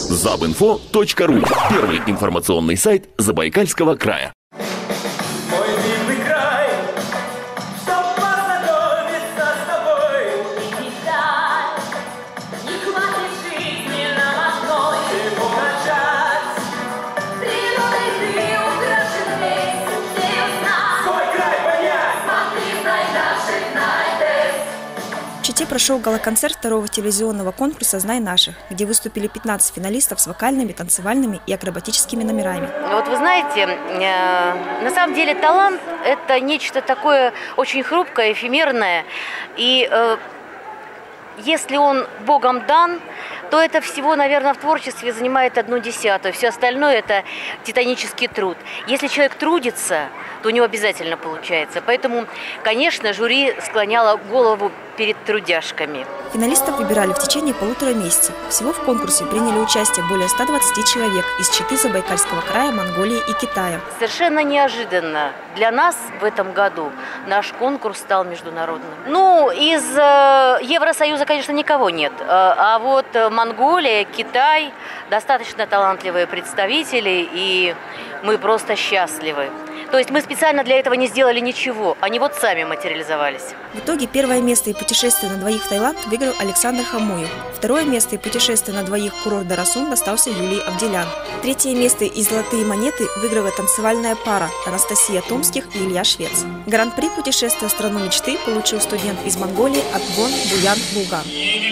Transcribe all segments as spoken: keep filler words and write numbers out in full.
забинфо точка ру. Первый информационный сайт Забайкальского края. В Чите прошел гала-концерт второго телевизионного конкурса «Знай наших», где выступили пятнадцать финалистов с вокальными, танцевальными и акробатическими номерами. Вот вы знаете, на самом деле талант – это нечто такое очень хрупкое, эфемерное. И если он Богом дан, то это всего, наверное, в творчестве занимает одну десятую. Все остальное – это титанический труд. Если человек трудится, то у него обязательно получается. Поэтому, конечно, жюри склоняло голову перед трудяшками. Финалистов выбирали в течение полутора месяцев. Всего в конкурсе приняли участие более ста двадцати человек из Читы, Забайкальского края, Монголии и Китая. Совершенно неожиданно для нас в этом году наш конкурс стал международным. Ну, из э, Евросоюза, конечно, никого нет. А вот Монголия, Китай – достаточно талантливые представители, и мы просто счастливы. То есть мы специально для этого не сделали ничего, они вот сами материализовались. В итоге первое место и путешествие на двоих в Таиланд выиграл Александр Хамуев. Второе место и путешествие на двоих в курорт Дарасун достался Юлии Авделян. Третье место и золотые монеты выиграла танцевальная пара Анастасия Томских и Илья Швец. Гран-при путешествия в страну мечты получил студент из Монголии Атгон Буян Булган.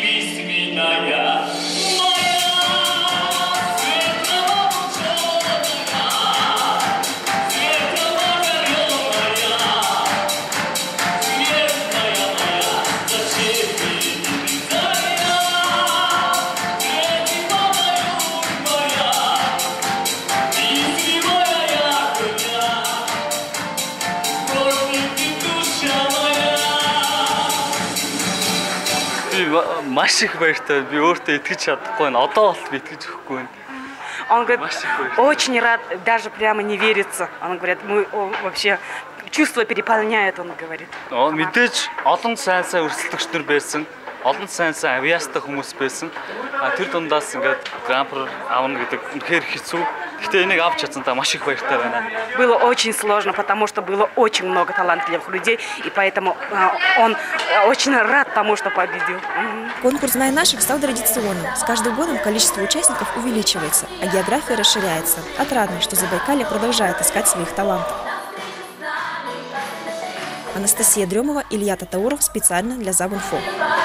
Маш их баяртай. Би өөртөө итгэж чадахгүй байна. Одоо бол би итгэж өгөхгүй байна. Он говорит, очень рад, даже прямо не верится. Он говорит, мы о, вообще чувства переполняют, он говорит. Оо мэдээж олон сайн сайн өрсөлдөгчнөр байсан. Олон сайн сайн авиастай хүмүүс байсан. А тэр дундаас ингээд гран-при авна гэдэг үнэхээр хэцүү. Гэхдээ энийг авч чадсантаа маш их баяртай байна. Было очень сложно, потому что было очень много талантливых людей, и поэтому он очень рад тому, что победил. Конкурс «Знай наших» стал традиционным. С каждым годом количество участников увеличивается, а география расширяется. Отрадно, что Забайкалье продолжает искать своих талантов. Анастасия Дремова, Илья Татауров специально для Забинфо.